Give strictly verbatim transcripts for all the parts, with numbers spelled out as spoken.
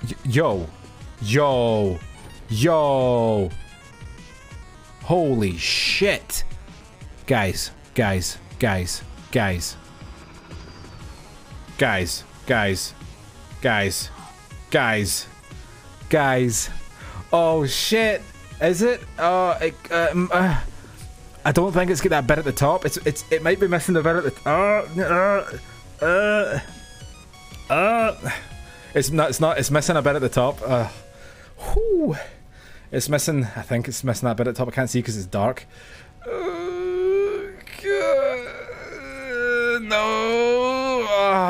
Yo. Yo. Yo. Holy shit. Guys. Guys. Guys. Guys. Guys. Guys. Guys. Guys. Guys. Oh shit. Is it? Oh, it, um, uh, I don't think it's got that bit at the top. It's it's it might be missing the bit at the uh, uh, uh, uh. It's not it's not it's missing a bit at the top. Uh, whew. It's missing. I think it's missing that bit at the top. I can't see because it's dark. Uh, no.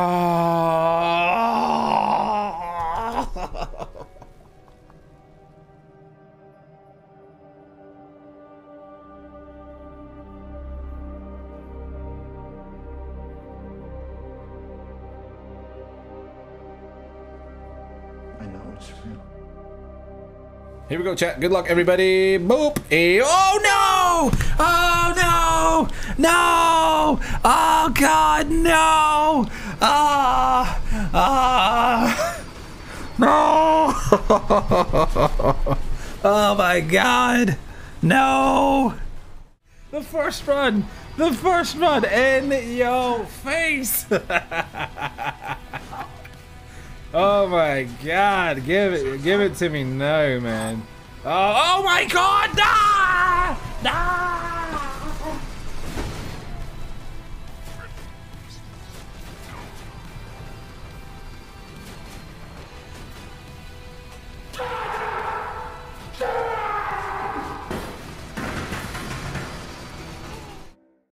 I know it's real. Here we go, chat. Good luck, everybody. Boop. Hey, oh no! Oh no! No! Oh god, no! Ah! Ah! No! Oh my god! No! The first run! The first run in your face! Oh my god, give it give it to me now, man. Oh, oh my god! Nah! Nah!